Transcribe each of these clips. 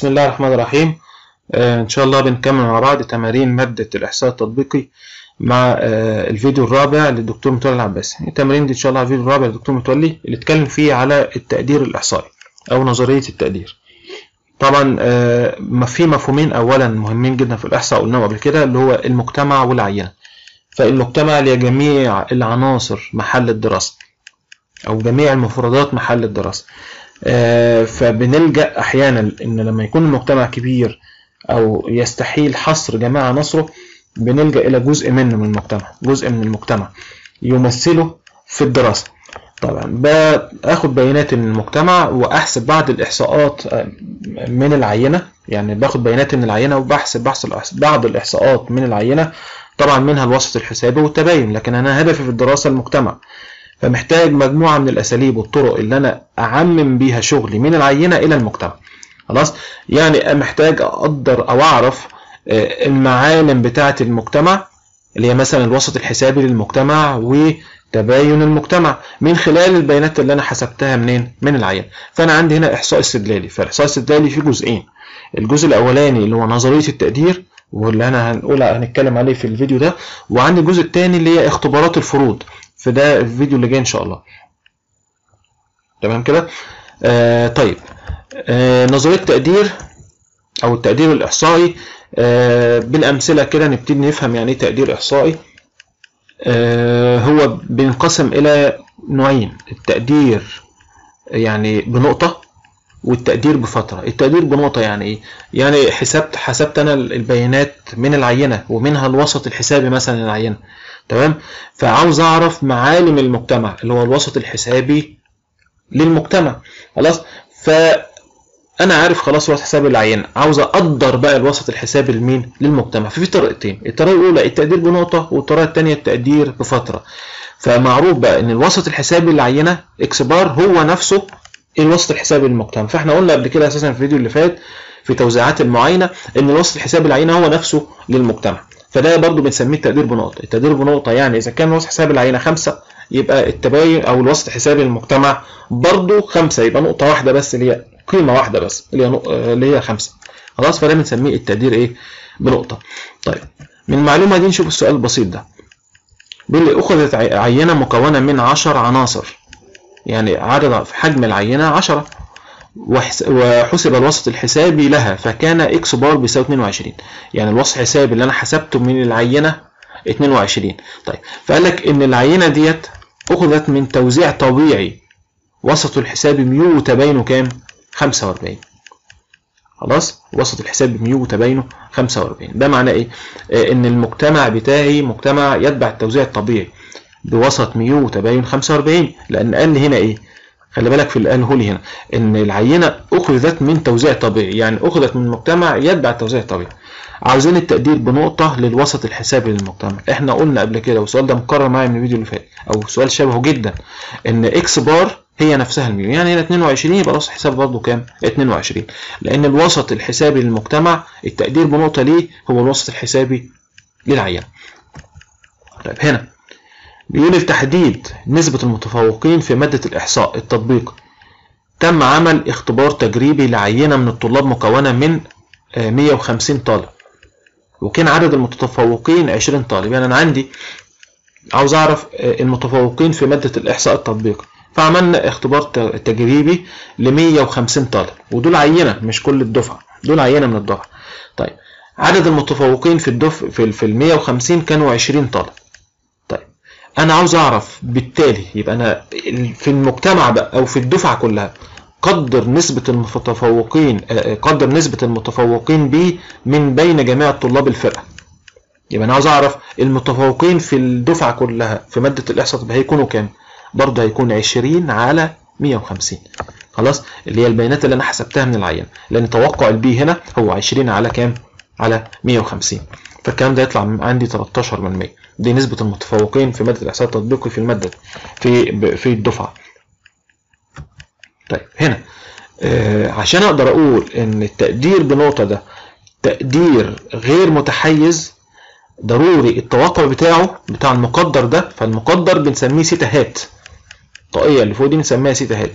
بسم الله الرحمن الرحيم. إن شاء الله بنكمل مع بعض تمارين مادة الإحصاء التطبيقي مع الفيديو الرابع للدكتور متولي العباسي. التمارين دي إن شاء الله الفيديو الرابع للدكتور متولي اللي اتكلم فيه على التقدير الإحصائي أو نظرية التقدير. طبعا في مفهومين أولا مهمين جدا في الإحصاء قلناهم قبل كده، اللي هو المجتمع والعينة. فالمجتمع لجميع العناصر محل الدراسة أو جميع المفردات محل الدراسة. فبنلجأ أحيانا إن لما يكون المجتمع كبير أو يستحيل حصر جميع عناصره، بنلجأ إلى جزء منه من المجتمع، جزء من المجتمع يمثله في الدراسة. طبعا باخد بيانات من المجتمع وأحسب بعض الإحصاءات من العينة، يعني باخد بيانات من العينة وبحسب بعض الإحصاءات من العينة، طبعا منها الوسط الحسابي والتباين، لكن أنا هدفي في الدراسة المجتمع. فمحتاج مجموعة من الأساليب والطرق اللي أنا أعمم بيها شغلي من العينة إلى المجتمع. خلاص، يعني محتاج أقدر أو أعرف المعالم بتاعة المجتمع، اللي هي مثلا الوسط الحسابي للمجتمع وتباين المجتمع، من خلال البيانات اللي أنا حسبتها منين؟ من العينة. فأنا عندي هنا إحصاء استدلالي. فالإحصاء الاستدلالي فيه جزئين. الجزء الأولاني اللي هو نظرية التقدير، واللي أنا هنتكلم عليه في الفيديو ده، وعندي الجزء الثاني اللي هي اختبارات الفروض، في ده الفيديو اللي جاي ان شاء الله. تمام كده؟ طيب، نظريه التقدير او التقدير الاحصائي، بالامثله كده نبتدي نفهم يعني ايه تقدير احصائي. هو بينقسم الى نوعين: التقدير يعني بنقطه، والتقدير بفتره. التقدير بنقطه يعني ايه؟ يعني حسبت انا البيانات من العينه ومنها الوسط الحسابي مثلا العينه، تمام؟ فعاوز اعرف معالم المجتمع اللي هو الوسط الحسابي للمجتمع. خلاص، فانا عارف خلاص الوسط الحسابي للعينه، عاوز اقدر بقى الوسط الحسابي لمين؟ للمجتمع. ففي طريقتين: الطريقه الاولى التقدير بنقطه، والطريقه الثانيه التقدير بفتره. فمعروف بقى ان الوسط الحسابي للعينه اكس بار هو نفسه الوسط الحسابي للمجتمع. فاحنا قلنا قبل كده اساسا في الفيديو اللي فات في توزيعات المعاينه ان الوسط الحسابي للعينه هو نفسه للمجتمع. فده برضو بنسميه التقدير بنقطة. التقدير بنقطة يعني إذا كان الوسط الحسابي العينة 5، يبقى التباين أو الوسط الحسابي للمجتمع برضو 5، يبقى نقطة واحدة بس، اللي هي قيمة واحدة بس، اللي هي 5. خلاص، فده بنسميه التقدير إيه؟ بنقطة. طيب، من المعلومة دي نشوف السؤال البسيط ده. بيقول لي أخذت عينة مكونة من 10 عناصر، يعني عدد في حجم العينة 10، وحسب الوسط الحسابي لها فكان اكس بار بيساوي 22. يعني الوسط الحسابي اللي انا حسبته من العينه 22. طيب، فقال لك ان العينه ديت اخذت من توزيع طبيعي وسط الحسابي ميو وتباينه كام؟ 45. خلاص، وسط الحساب ميو وتباينه 45. ده معناه ايه؟ ان المجتمع بتاعي مجتمع يتبع التوزيع الطبيعي بوسط ميو وتباين 45، لان قال لي هنا ايه؟ خلي بالك في اللي قاله لي هنا ان العينه اخذت من توزيع طبيعي، يعني اخذت من مجتمع يتبع التوزيع الطبيعي. عاوزين التقدير بنقطه للوسط الحسابي للمجتمع. احنا قلنا قبل كده، والسؤال ده مكرر معايا من الفيديو اللي فات، او سؤال شبهه جدا، ان اكس بار هي نفسها الميو. يعني هنا 22 يبقى الوسط الحسابي برضه كام؟ 22، لان الوسط الحسابي للمجتمع التقدير بنقطه ليه هو الوسط الحسابي للعينه. طيب، هنا بيقول لتحديد نسبة المتفوقين في مادة الإحصاء التطبيقي تم عمل اختبار تجريبي لعينة من الطلاب مكونة من 150 طالب، وكان عدد المتفوقين 20 طالب. يعني أنا عندي عاوز أعرف المتفوقين في مادة الإحصاء التطبيقي، فعملنا اختبار تجريبي ل 150 طالب، ودول عينة مش كل الدفعة، دول عينة من الدفعة. طيب، عدد المتفوقين في ال 150 كانوا 20 طالب. انا عاوز اعرف بالتالي، يبقى انا في المجتمع بقى او في الدفعه كلها قدر نسبه المتفوقين بي من بين جميع طلاب الفرقه. يبقى انا عاوز اعرف المتفوقين في الدفعه كلها في ماده الاحصاء هيكونوا كام؟ برضه هيكون 20 على 150. خلاص، اللي هي البيانات اللي انا حسبتها من العينه، لان توقع البي هنا هو 20 على كام؟ على 150. فالكلام ده يطلع عندي 13%. دي نسبة المتفوقين في مادة الإحصاء التطبيقي في المادة في الدفعة. طيب، هنا عشان أقدر أقول إن التقدير بنقطة ده تقدير غير متحيز، ضروري التوقع بتاع المقدر ده. فالمقدر بنسميه سيتا هات، الطاقية اللي فوق دي بنسميها سيتا هات.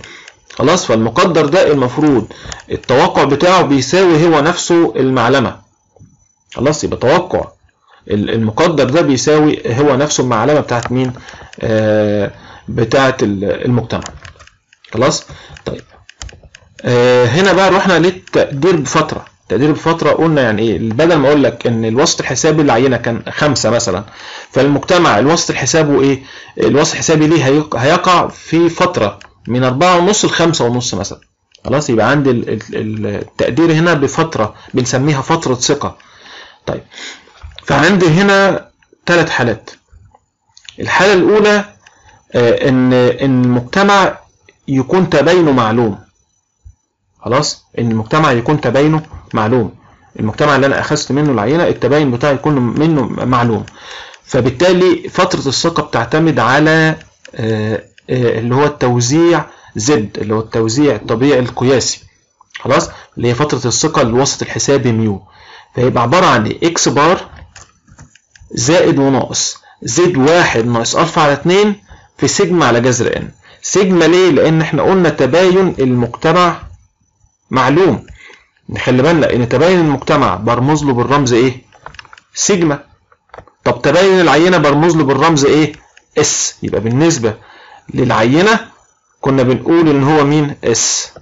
خلاص. فالمقدر ده المفروض التوقع بتاعه بيساوي هو نفسه المعلمة. خلاص، يبقى توقع المقدر ده بيساوي هو نفسه المعلمة بتاعت مين؟ بتاعت المجتمع. خلاص. طيب هنا بقى رحنا للتقدير بفترة. التقدير بفترة قلنا يعني ايه؟ بدل ما اقول لك ان الوسط الحسابي للعينة كان 5 مثلا، فالمجتمع الوسط الحسابي ايه؟ الوسط الحسابي ليه هيقع في فترة من 4.5 ل 5.5 مثلا. خلاص، يبقى عندي التقدير هنا بفترة بنسميها فترة ثقة. طيب فعندي هنا 3 حالات. الحالة الأولى ان المجتمع يكون تباينه معلوم. خلاص، ان المجتمع يكون تباينه معلوم. المجتمع اللي انا اخذت منه العينه التباين بتاعي يكون منه معلوم، فبالتالي فتره الثقه بتعتمد على اللي هو التوزيع زد، اللي هو التوزيع الطبيعي القياسي. خلاص، اللي هي فتره الثقه للوسط الحسابي ميو. فيبقى عباره عن اكس بار زائد وناقص زد 1 ناقص الفا على 2 في سيجما على جذر ان. سيجما ليه؟ لان احنا قلنا تباين المجتمع معلوم. نخلي بالنا ان تباين المجتمع برمز له بالرمز ايه؟ سيجما. طب تباين العينه برمز له بالرمز ايه؟ اس. يبقى بالنسبه للعينه كنا بنقول ان هو مين؟ اس.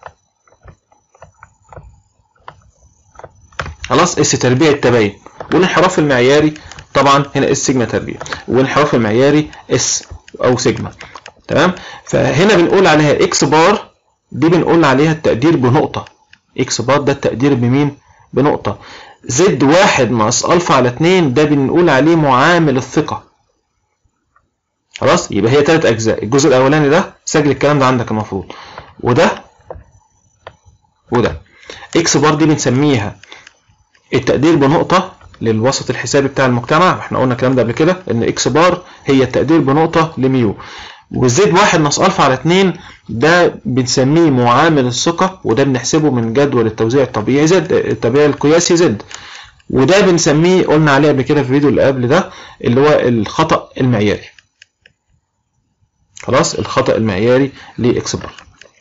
خلاص، اس تربيع التباين. والانحراف المعياري طبعا هنا اس سيجما تربيع، والانحراف المعياري اس او سيجما. تمام. فهنا بنقول عليها اكس بار، دي بنقول عليها التقدير بنقطة. اكس بار ده التقدير بمين؟ بنقطة. زد 1 ناقص الفا على 2 ده بنقول عليه معامل الثقة. خلاص، يبقى هي 3 أجزاء. الجزء الأولاني ده سجل الكلام ده عندك المفروض، وده اكس بار دي بنسميها التقدير بنقطة للوسط الحسابي بتاع المجتمع. احنا قلنا الكلام ده قبل كده ان اكس بار هي التقدير بنقطة لميو. والزد 1 ناقص الفا على 2 ده بنسميه معامل الثقة، وده بنحسبه من جدول التوزيع الطبيعي زد، الطبيعي القياسي زد. وده بنسميه قلنا عليه قبل كده في الفيديو اللي قبل ده اللي هو الخطأ المعياري. خلاص، الخطأ المعياري لاكس بار.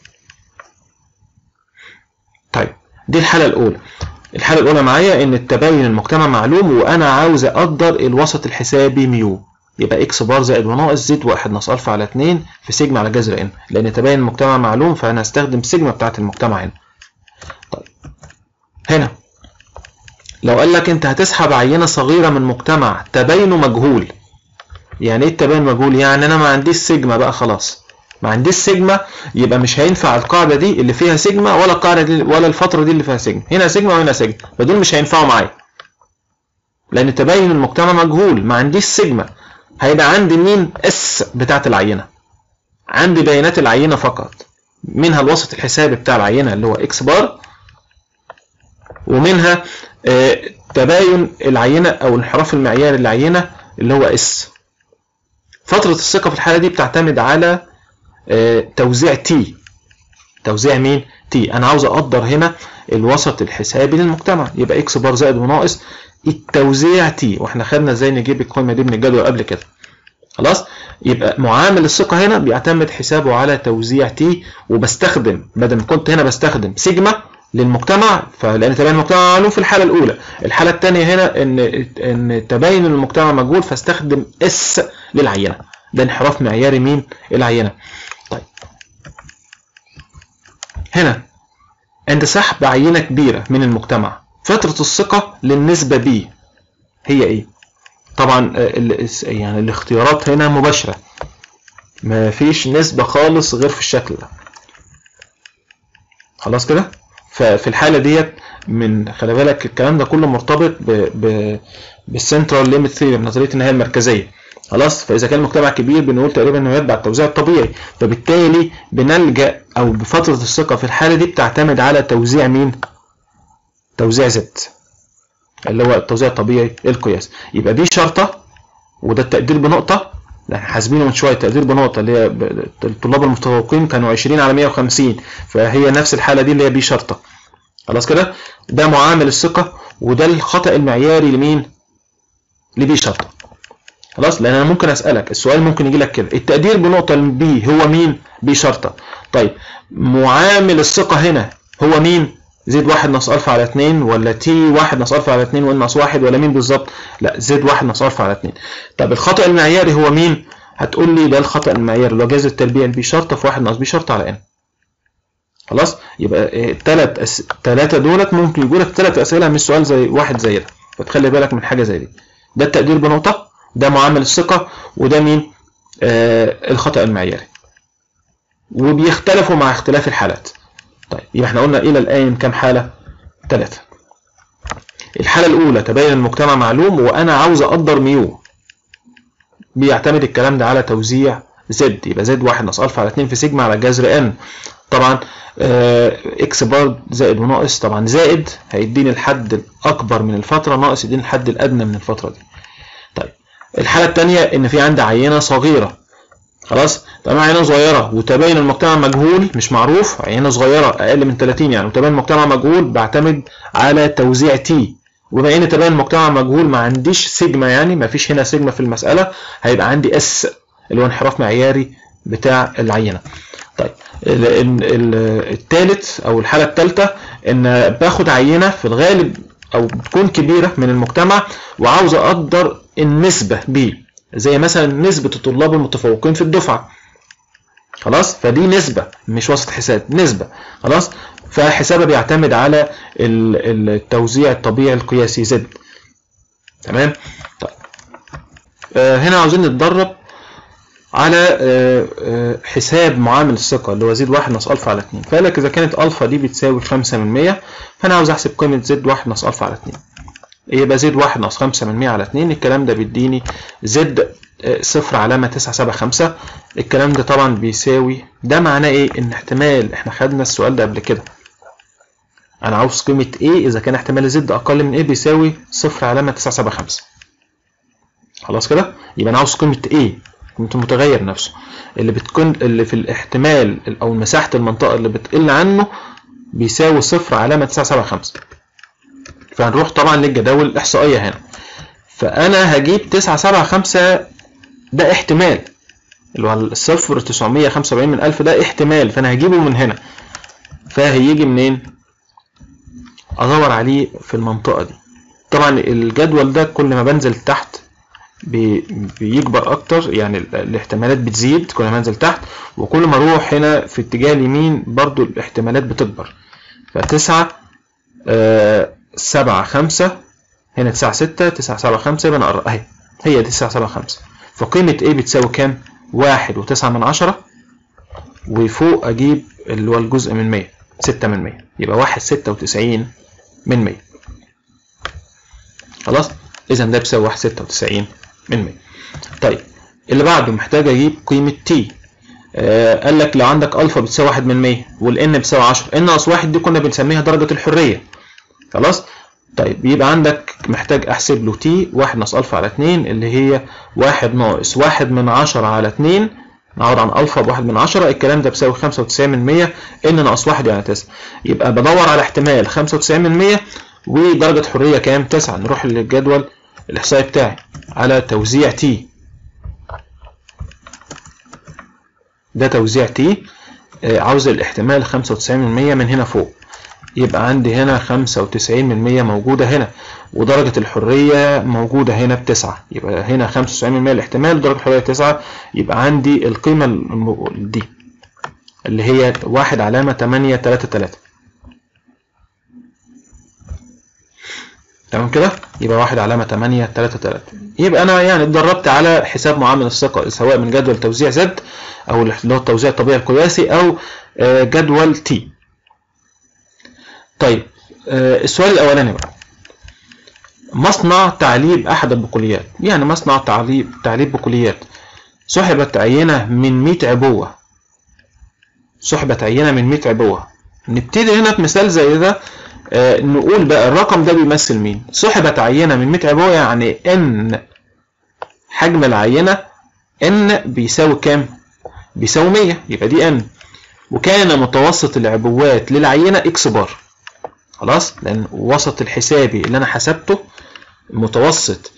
طيب دي الحالة الأولى. الحالة الأولى معايا إن التباين المجتمع معلوم وأنا عاوز أقدر الوسط الحسابي ميو. يبقى اكس بار زائد وناقص زد 1 ناقص الفا على 2 في سيجما على جذر ان، لأن تباين المجتمع معلوم فأنا هستخدم سيجما بتاعة المجتمع هنا. طيب هنا لو قال لك أنت هتسحب عينة صغيرة من مجتمع تباينه مجهول. يعني إيه التباين مجهول؟ يعني أنا ما عنديش سيجما بقى، خلاص ما عنديش سيجما، يبقى مش هينفع القاعدة دي اللي فيها سيجما ولا القاعدة دي ولا الفترة دي اللي فيها سيجما. هنا سيجما وهنا سيجما، فدول مش هينفعوا معايا لأن تباين المجتمع مجهول، ما عنديش سيجما. هيبقى عندي مين؟ اس بتاعت العينة. عندي بيانات العينة فقط، منها الوسط الحسابي بتاع العينة اللي هو اكس بار، ومنها تباين العينة أو الانحراف المعياري للعينة اللي هو اس. فترة الثقة في الحالة دي بتعتمد على توزيع تي. توزيع مين؟ تي. أنا عاوز أقدر هنا الوسط الحسابي للمجتمع، يبقى اكس بار زائد وناقص التوزيع تي، واحنا خدنا ازاي نجيب القيمة دي من الجدول قبل كده. خلاص، يبقى معامل الثقة هنا بيعتمد حسابه على توزيع تي، وبستخدم بدل ما كنت هنا بستخدم سيجما للمجتمع، فلان تباين المجتمع معلوم في الحالة الأولى. الحالة الثانية هنا ان تباين المجتمع مجهول، فاستخدم اس للعينة. ده انحراف معياري مين؟ العينة. طيب هنا عند سحب عينة كبيرة من المجتمع فترة الثقة للنسبة ب هي ايه؟ طبعا يعني الاختيارات هنا مباشرة، ما فيش نسبة خالص غير في الشكل ده. خلاص كده. ففي الحالة ديت من خلي بالك الكلام ده كله مرتبط بالسنترال ليميت ثيوري، نظرية النهاية المركزية. خلاص، فإذا كان المجتمع كبير بنقول تقريبا انه يتبع التوزيع الطبيعي، فبالتالي بنلجأ او بفترة الثقة في الحالة دي بتعتمد على توزيع مين؟ توزيع زد اللي هو التوزيع الطبيعي القياسي. يبقى دي شرطة، وده التقدير بنقطة، احنا حاسبينه من شوية. التقدير بنقطة اللي هي الطلاب المتفوقين كانوا 20 على 150، فهي نفس الحالة دي اللي هي بي شرطة. خلاص كده. ده معامل الثقة، وده الخطأ المعياري لمين؟ لبي شرطة. خلاص، لان انا ممكن اسالك السؤال ممكن يجي لك كده، التقدير بنقطه بي هو مين؟ بي شرطه. طيب معامل الثقه هنا هو مين؟ زد 1 ناقص الفا على 2، ولا تي 1 ناقص الفا على 2 وان ناقص 1، ولا مين بالظبط؟ لا، زد 1 ناقص الفا على 2. طب الخطا المعياري هو مين؟ هتقول لي ده الخطا المعياري اللي هو جذر التربيع البي شرطه في 1 ناقص بي شرطه على ان. خلاص، يبقى الثلاثه دولت ممكن يجوا لك 3 اسئله من السؤال زي واحد زي ده، فتخلي بالك من حاجه زي دي. ده التقدير بنقطه، ده معامل الثقه، وده مين؟ الخطا المعياري، وبيختلفوا مع اختلاف الحالات. طيب يبقى احنا قلنا الى الان كام حاله؟ 3. الحاله الاولى تبين المجتمع معلوم وانا عاوز اقدر ميو، بيعتمد الكلام ده على توزيع زد، يبقى زد 1 ناقص الفا على 2 في سيجما على جذر ان. طبعا اكس بار زائد وناقص، طبعا زائد هيديني الحد الاكبر من الفتره، ناقص يديني الحد الادنى من الفتره دي. طيب الحاله الثانيه ان في عندي عينه صغيره، خلاص، طبعا عينه صغيره وتبين المجتمع مجهول مش معروف، عينه صغيره اقل من 30 يعني وتبين المجتمع مجهول، بعتمد على توزيع تي، وبما ان تبين المجتمع مجهول ما عنديش سيجما، يعني ما فيش هنا سيجما في المساله، هيبقى عندي اس اللي هو انحراف معياري بتاع العينه. طيب الثالث او الحاله الثالثه ان باخد عينه في الغالب او بتكون كبيره من المجتمع وعاوز اقدر النسبه ب، زي مثلا نسبه الطلاب المتفوقين في الدفعه، خلاص، فدي نسبه مش وسط حساب، نسبه، خلاص، فحسابها بيعتمد على التوزيع الطبيعي القياسي زد. تمام. طيب هنا عاوزين نتدرب على حساب معامل الثقة اللي هو زد 1 ناقص الفا على 2. فقال لك إذا كانت الفا دي بتساوي 5%، فأنا عاوز أحسب قيمة زد 1 ناقص الفا على 2. يبقى زد 1 ناقص 5% على 2، الكلام ده بيديني زد 0.975. الكلام ده طبعا بيساوي، ده معناه إيه؟ إن احتمال، إحنا خدنا السؤال ده قبل كده، أنا عاوز قيمة إيه إذا كان احتمال زد أقل من إيه بيساوي 0.975. خلاص كده؟ يبقى أنا عاوز قيمة إيه؟ قيمة المتغير نفسه اللي بتكون اللي في الاحتمال او مساحة المنطقة اللي بتقل عنه بيساوي 0.975. فهنروح طبعا للجداول الاحصائية هنا، فانا هجيب 975 ده احتمال، اللي هو 0.975 من 1000 ده احتمال، فانا هجيبه من هنا، فهيجي منين؟ ادور عليه في المنطقة دي. طبعا الجدول ده كل ما بنزل تحت بيكبر اكتر، يعني الاحتمالات بتزيد كل ما انزل تحت، وكل ما اروح هنا في اتجاه اليمين برضو الاحتمالات بتكبر. ف9 7 5 هنا 9 6 9 7 5 يبقى انا اهي هي دي 9 7 5. فقيمة ايه بتساوي كام؟ 1.9، وفوق اجيب اللي هو الجزء من 100 6 من 100، يبقى 1.96 من 100. خلاص، اذا ده بيساوي 1.96 من 100. طيب اللي بعده محتاج اجيب قيمة تي. قال لك لو عندك الفا بتساوي 1 من 100 والان بتساوي 10، ان ناقص 1 دي كنا بنسميها درجة الحرية. خلاص، طيب يبقى عندك محتاج احسب له تي 1 ناقص الفا على 2 اللي هي 1 ناقص 1 من 10 على 2، نعوض عن الفا ب 1 من 10، الكلام ده بيساوي 95 من 100، ان ناقص 1 يعني 9. يبقى بدور على احتمال 95 من 100 ودرجة حرية كام؟ 9. نروح للجدول الإحصائي بتاعي على توزيع تي، ده توزيع تي، عاوز الاحتمال 95 من 100 من هنا فوق، يبقى عندي هنا 95 من 100 موجودة هنا، ودرجة الحرية موجودة هنا ب9، يبقى هنا 95 من 100 الاحتمال ودرجة الحرية 9، يبقى عندي القيمة دي اللي هي 1.833. تمام كده؟ يبقى 1.833. يبقى انا يعني اتدربت على حساب معامل الثقة سواء من جدول توزيع زد او اللي هو التوزيع الطبيعي القياسي او جدول تي. طيب السؤال الاولاني بقى، مصنع تعليب احد البقوليات، يعني مصنع تعليب بقوليات، سحبت عينة من 100 عبوة، سحبت عينة من 100 عبوة. نبتدي هنا بمثال زي ده، نقول بقى الرقم ده بيمثل مين؟ سحبت عينة من 100 عبوة، يعني ان حجم العينة ان بيساوي كام؟ بيساوي 100، يبقى دي ان، وكان متوسط العبوات للعينة اكس بار. خلاص، لان وسط الحسابي اللي انا حسبته متوسط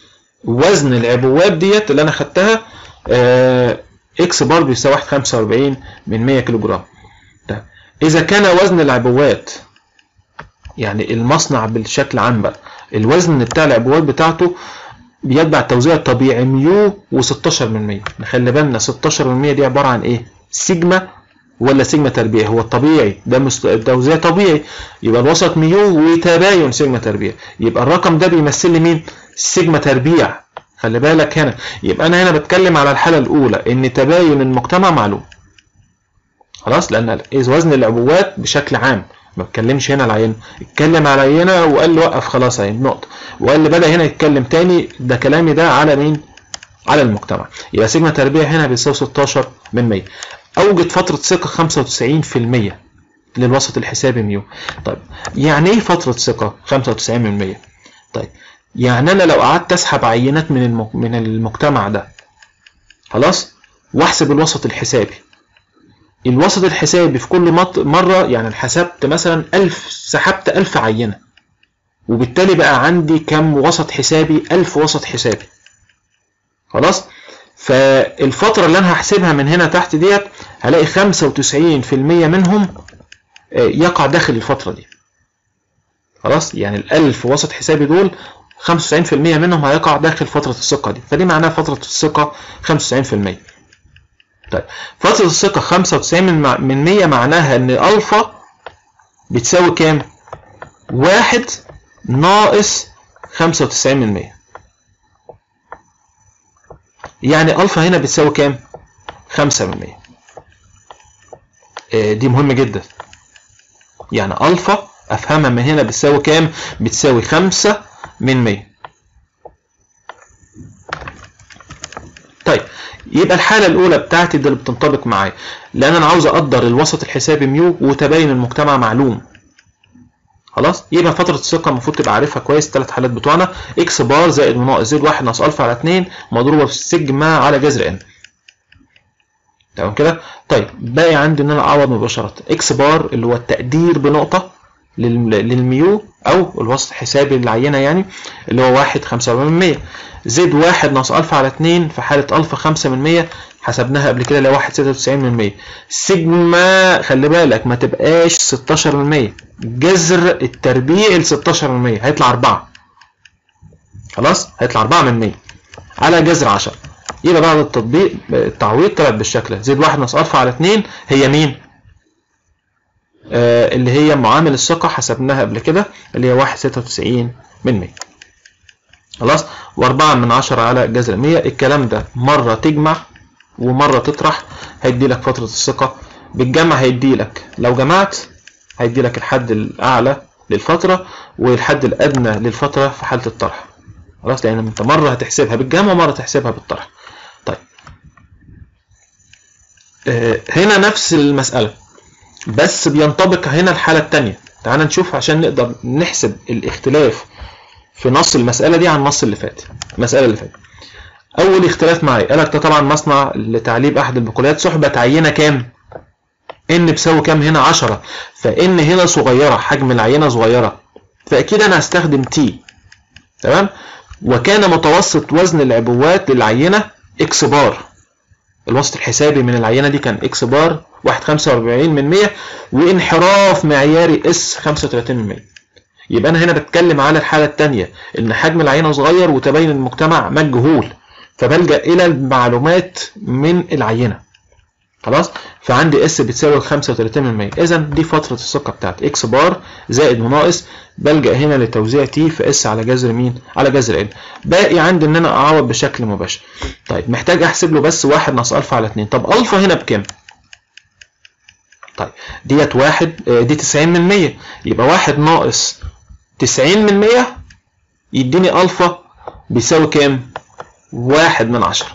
وزن العبوات ديت اللي انا خدتها اكس بار بيساوي 45 من 100 كيلو جرام. ده اذا كان وزن العبوات، يعني المصنع بالشكل عام بقى الوزن بتاع العبوات بتاعته بيتبع التوزيع الطبيعي ميو و16 من 100. نخلي بالنا 16 من 100 دي عباره عن ايه؟ سيجما ولا سيجما تربيع؟ هو الطبيعي ده توزيع طبيعي، يبقى الوسط ميو وتباين سيجما تربيع، يبقى الرقم ده بيمثل لي مين؟ سيجما تربيع. خلي بالك هنا، يبقى انا هنا بتكلم على الحاله الاولى ان تباين المجتمع معلوم. خلاص، لان وزن العبوات بشكل عام، ما بتكلمش هنا على العينه، اتكلم على العينه وقال لي وقف خلاص اهي نقطه، وقال لي بدا هنا يتكلم تاني، ده كلامي ده على مين؟ على المجتمع. يبقى سيجما تربيع هنا بيساوي 16 من 100. اوجد فتره ثقه 95% للوسط الحسابي ميو. طيب يعني ايه فتره ثقه 95 من 100؟ طيب يعني انا لو قعدت اسحب عينات من المجتمع ده خلاص واحسب الوسط الحسابي، الوسط الحسابي في كل مره يعني حسبت مثلا 1000، سحبت 1000 عينه، وبالتالي بقى عندي كم وسط حسابي؟ 1000 وسط حسابي. خلاص، فالفتره اللي انا هحسبها من هنا تحت ديت هلاقي 95% منهم يقع داخل الفتره دي. خلاص، يعني ال1000 وسط حسابي دول 95% منهم هيقع داخل فترة الثقة دي، فدي معناها فترة الثقة 95%. طيب فترة الثقة 95 من 100 معناها ان الفا بتساوي كام؟ 1 ناقص 95 من 100. يعني الفا هنا بتساوي كام؟ 5 من 100. دي مهمة جدا، يعني الفا افهمها من هنا بتساوي كام؟ بتساوي 5 من 100. طيب يبقى الحالة الأولى بتاعتي دي اللي بتنطبق معايا، لأن أنا عاوز أقدر الوسط الحسابي ميو وتباين المجتمع معلوم. خلاص، يبقى فترة الثقة المفروض تبقى عارفها كويس. الثلاث حالات بتوعنا اكس بار زائد وناقص زد 1 ناقص الفا على 2 مضروبة في سيجما على جذر ان. تمام كده؟ طيب باقي عندي إن أنا أعوض مباشرة. اكس بار اللي هو التقدير بنقطة للميو او الوسط الحسابي للعينه، يعني اللي هو 1 5%. زد 1 ناقص الفا على 2 في حاله الفا 5% حسبناها قبل كده اللي هو 1 96%. سيجما خلي بالك ما تبقاش 16%، جذر التربيع ل 16% هيطلع 4. خلاص، هيطلع 4 من 100 على جذر 10. يبقى بعد التطبيق التعويض طلعت بالشكل ده. زد 1 ناقص الفا على 2 هي مين؟ اللي هي معامل الثقة حسبناها قبل كده اللي هي 1 96 من 100. خلاص، و4 من 10 على جذر 100. الكلام ده مرة تجمع ومرة تطرح هيدي لك فترة الثقة. بالجمع هيدي لك، لو جمعت هيدي لك الحد الأعلى للفترة والحد الأدنى للفترة في حالة الطرح. خلاص، لأن أنت مرة هتحسبها بالجمع ومرة تحسبها بالطرح. طيب هنا نفس المسألة بس بينطبق هنا الحالة الثانية. تعال نشوف عشان نقدر نحسب الاختلاف في نص المسألة دي عن النص اللي فات. المسألة اللي فاتت أول اختلاف معايا قالك ده طبعا مصنع لتعليب أحد البقوليات صحبة عينة كام؟ إن بيساوي كام هنا؟ 10. فإن هنا صغيرة، حجم العينة صغيرة، فأكيد أنا هستخدم تي. تمام؟ وكان متوسط وزن العبوات للعينة إكس بار. الوسط الحسابي من العينة دي كان إكس بار 1.45 من 100 وانحراف معياري اس 35 من 100. يبقى أنا هنا بتكلم على الحالة الثانية إن حجم العينة صغير وتباين المجتمع مجهول، فبلجأ إلى المعلومات من العينة. خلاص، فعندي اس بتساوي 35 من 100. إذا دي فترة الثقة بتاعت اكس بار زائد وناقص، بلجأ هنا لتوزيع تي في اس على جذر مين؟ على جذر ان. باقي عندي إن أنا أعوض بشكل مباشر. طيب محتاج أحسب له بس 1 ناقص الفا على 2. طب الفا هنا بكام؟ طيب ديت 1 دي 90 من 100، يبقى 1 ناقص 90 من 100 يديني الفا بيساوي كام؟ 1 من 10.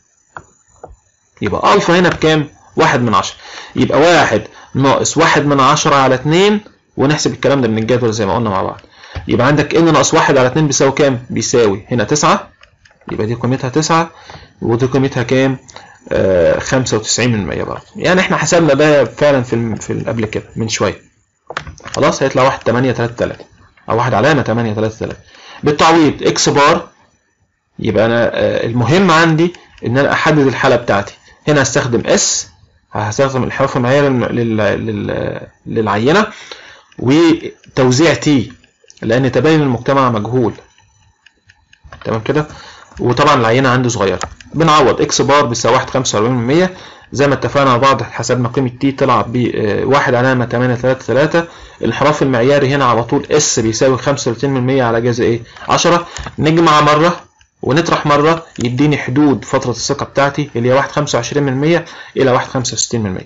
يبقى الفا هنا بكام؟ 1 من 10. يبقى 1 ناقص 1 من 10 على 2، ونحسب الكلام ده من الجدول زي ما قلنا مع بعض. يبقى عندك ان ناقص 1 على 2 بيساوي كام؟ بيساوي هنا 9. يبقى دي قيمتها 9 ودي قيمتها كام؟ 95 من 100 برضه. يعني احنا حسبنا ده فعلا في قبل كده من شويه. خلاص، هيطلع 1 8 3 3 او 1 علامه 8 3 3. بالتعويض اكس بار يبقى انا المهم عندي ان انا احدد الحاله بتاعتي. هنا هستخدم اس، هستخدم الحروف المعياريه للعينه، وتوزيع تي لان تباين المجتمع مجهول. تمام كده. وطبعا العينه عندي صغيره. بنعوض اكس بار بيساوي 1.45% زي ما اتفقنا مع بعض. حسبنا قيمه تي طلع ب 1.833. الانحراف المعياري هنا على طول اس بيساوي 35% على جذر ايه 10. نجمع مره ونطرح مره يديني حدود فتره الثقه بتاعتي اللي هي 1.25% الى 1.65%.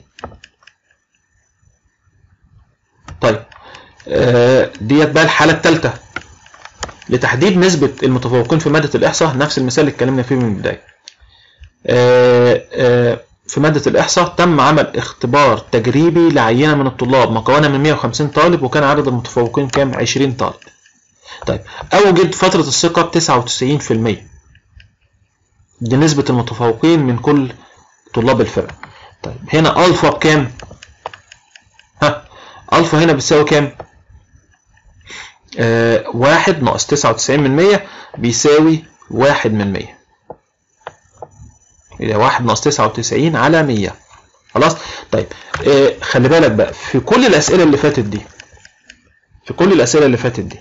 طيب ديت بقى الحاله الثالثه لتحديد نسبه المتفوقين في ماده الاحصاء. نفس المثال اللي اتكلمنا فيه من البدايه. في مادة الإحصاء تم عمل اختبار تجريبي لعينة من الطلاب مكونة من 150 طالب، وكان عدد المتفوقين كام؟ 20 طالب. طيب أوجد فترة الثقة ب 99%. دي نسبة المتفوقين من كل طلاب الفرقة. طيب هنا ألفا بكام؟ ألفا هنا بتساوي كام؟ 1 ناقص 99% بيساوي 1%. إلى 1 ناقص 99 على 100. خلاص. طيب خلي بالك بقى في كل الأسئلة اللي فاتت دي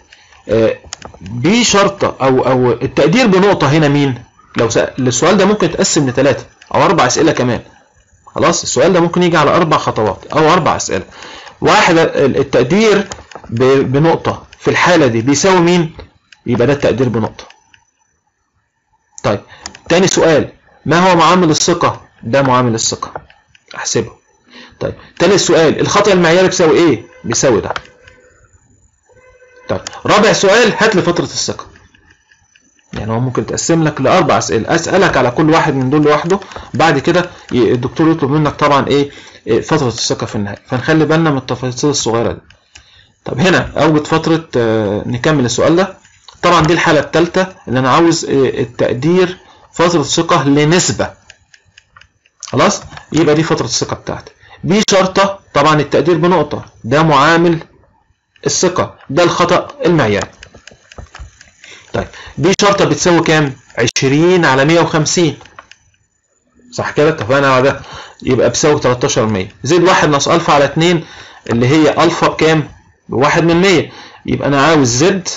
بشرطة أو التقدير بنقطة هنا مين؟ لو السؤال ده ممكن يتقسم ل3 أو 4 أسئلة كمان. خلاص. السؤال ده ممكن يجي على 4 خطوات أو 4 أسئلة. واحد التقدير بنقطة في الحالة دي بيساوي مين؟ يبقى ده التقدير بنقطة. طيب تاني سؤال، ما هو معامل الثقة؟ ده معامل الثقة، احسبه. طيب تالت سؤال، الخطأ المعياري بيساوي ايه؟ بيساوي ده. طيب رابع سؤال، هات لي فترة الثقة. يعني هو ممكن تقسم لك ل4 أسئلة، اسألك على كل واحد من دول لوحده، بعد كده الدكتور يطلب منك طبعا ايه فترة الثقة في النهاية، فنخلي بالنا من التفاصيل الصغيرة دي. طب هنا اوجد فترة، نكمل السؤال ده. طبعا دي الحالة الثالثة اللي انا عاوز التقدير فترة ثقة لنسبة. خلاص. يبقى دي فترة الثقة بتاعتي. بشرطة طبعا التقدير بنقطة، ده معامل الثقة، ده الخطأ المعياري. طيب بشرطة بتساوي كام؟ 20 على 150. صح كده؟ اتفقنا على ده. يبقى بتساوي 13%. زائد 1 ناقص ألفا على 2 اللي هي ألفا بكام؟ ب1%. يبقى أنا عاوز زد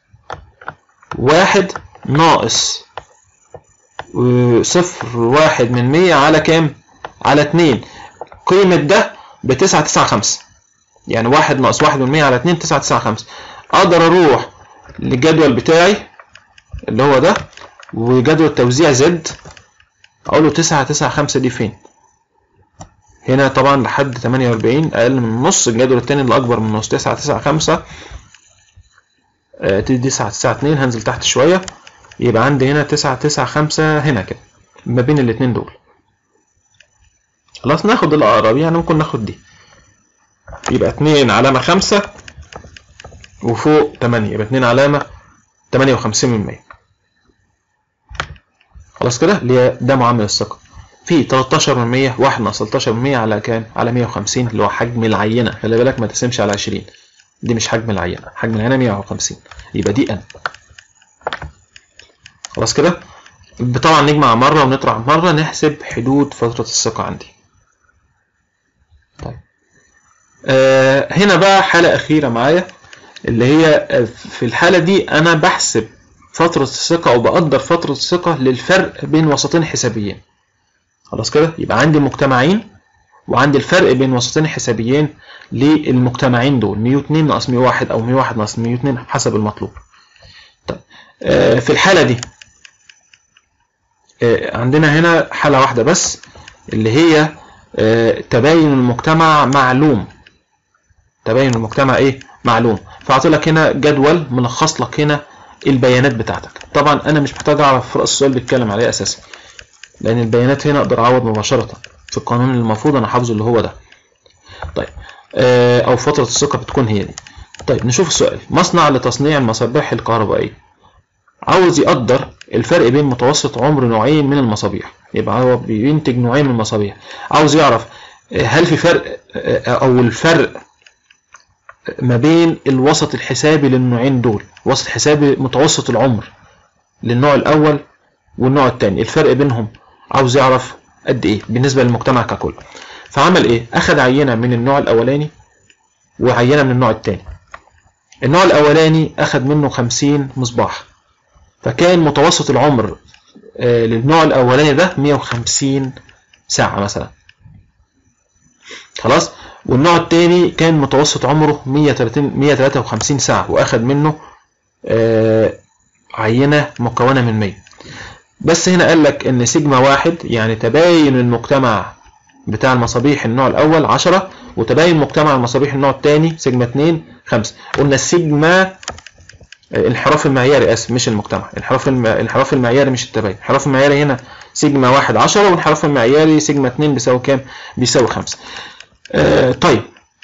1 ناقص 0.1% على كام؟ على 2. قيمة ده ب995. يعني 1 ناقص 1% على 2 995. أقدر أروح للجدول بتاعي اللي هو ده، وجدول توزيع زد، أقول له 995 دي فين؟ هنا طبعا لحد 48 أقل من النص. الجدول التاني اللي أكبر من النص 995 992. هنزل تحت شوية، يبقى عندي هنا 995 هنا كده ما بين الاتنين دول. خلاص. ناخد الأقرب، يعني ممكن ناخد دي. يبقى 2 علامة 5 وفوق 8، يبقى 2 علامة 58%. خلاص كده. اللي هي ده معامل الثقة. في 13%، 1 ناقص 13% على كام؟ على 150 اللي هو حجم العينة. خلي بالك ما تقسمش على 20، دي مش حجم العينة، حجم العينة 150. يبقى دي N. خلاص كده. طبعا نجمع مرة ونطرح مرة، نحسب حدود فترة الثقة عندي. طيب هنا بقى حالة أخيرة معايا، اللي هي في الحالة دي أنا بحسب فترة الثقة أو بقدر فترة الثقة للفرق بين وسطين حسابيين. خلاص كده. يبقى عندي مجتمعين وعندي الفرق بين وسطين حسابيين للمجتمعين دول 102 ناقص 101 أو 101 ناقص 102 حسب المطلوب. طيب في الحالة دي عندنا هنا حالة واحدة بس، اللي هي تباين المجتمع معلوم. تباين المجتمع ايه؟ معلوم. فاعطي لك هنا جدول ملخص لك هنا البيانات بتاعتك. طبعا انا مش محتاج اعرف رأس السؤال بيتكلم عليه اساسا، لان البيانات هنا اقدر اعوض مباشرة في القانون اللي المفروض انا حافظه اللي هو ده. طيب او فترة الثقة بتكون هي دي. طيب نشوف السؤال. مصنع لتصنيع المصابيح الكهربائية عاوز يقدر الفرق بين متوسط عمر نوعين من المصابيح. يبقى هو بينتج نوعين من المصابيح، عاوز يعرف هل في فرق او الفرق ما بين الوسط الحسابي للنوعين دول، وسط حسابي متوسط العمر للنوع الاول والنوع التاني، الفرق بينهم عاوز يعرف قد ايه بالنسبه للمجتمع ككل. فعمل ايه؟ اخذ عينه من النوع الاولاني وعينه من النوع التاني. النوع الاولاني اخذ منه 50 مصباح، فكان متوسط العمر للنوع الاولاني ده 150 ساعه مثلا، خلاص. والنوع التاني كان متوسط عمره 153 ساعه، واخذ منه عينه مكونه من 100. بس هنا قال لك ان سيجما واحد يعني تباين المجتمع بتاع المصابيح النوع الاول 10، وتباين مجتمع المصابيح النوع الثاني سيجما 2 5. قلنا السيجما الانحراف المعياري، اسف مش المجتمع، الانحراف المعياري مش التباين. الانحراف المعياري هنا سيجما 1 10، والانحراف المعياري سيجما 2 بيساوي كام؟ بيساوي 5. طيب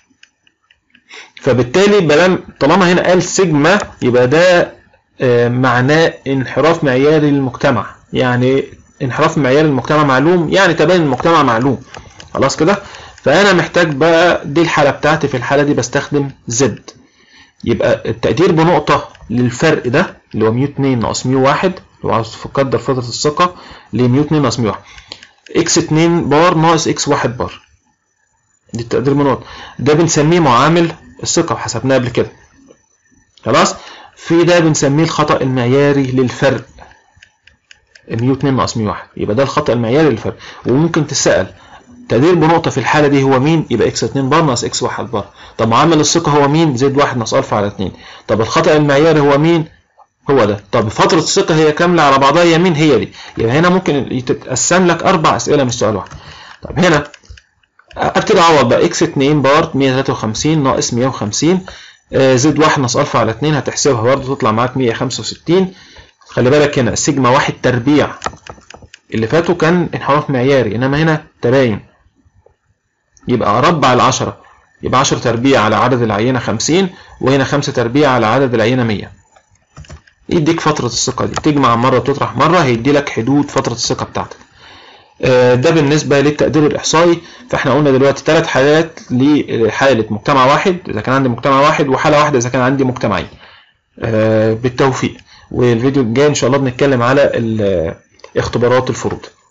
فبالتالي طالما هنا قال سيجما يبقى ده معناه انحراف معياري للمجتمع، يعني انحراف معياري للمجتمع معلوم، يعني تباين المجتمع معلوم، خلاص كده. فانا محتاج بقى دي الحاله بتاعتي، في الحاله دي بستخدم زد. يبقى التقدير بنقطه للفرق ده اللي هو μ2 ناقص μ1، لو عاوز تقدر فتره الثقه لμ2 ناقص μ1، x2 بار ناقص x1 بار، دي التقدير بنقطه. ده بنسميه معامل الثقه وحسبناه قبل كده، خلاص. في ده بنسميه الخطأ المعياري للفرق μ2 ناقص μ1، يبقى ده الخطأ المعياري للفرق. وممكن تسأل تقدير بنقطة في الحالة دي هو مين؟ يبقى x2 بار ناقص x1 بار. طب معامل الثقة هو مين؟ زد 1 ناقص ألفا على 2. طب الخطأ المعياري هو مين؟ هو ده. طب فترة الثقة هي كاملة على بعضها هي مين؟ هي دي. يبقى هنا ممكن تتقسم لك 4 أسئلة مش سؤال واحد. طب هنا ابتدي اعوض بقى x2 بار 153 ناقص 150 زد 1 ناقص ألفا على 2، هتحسبها برضه تطلع معاك 165. خلي بالك هنا سيجما 1 تربيع، اللي فاتوا كان انحراف معياري، انما هنا تباين. يبقى اربع ال10، يبقى 10 تربيع على عدد العينه 50، وهنا 5 تربيع على عدد العينه 100. يديك فتره الثقه دي، تجمع مره وتطرح مره هيدي لك حدود فتره الثقه بتاعتك. ده بالنسبه للتقدير الاحصائي. فاحنا قلنا دلوقتي 3 حالات لحاله مجتمع واحد اذا كان عندي مجتمع واحد، وحاله واحده اذا كان عندي مجتمعين. بالتوفيق. والفيديو الجاي ان شاء الله بنتكلم على اختبارات الفروض.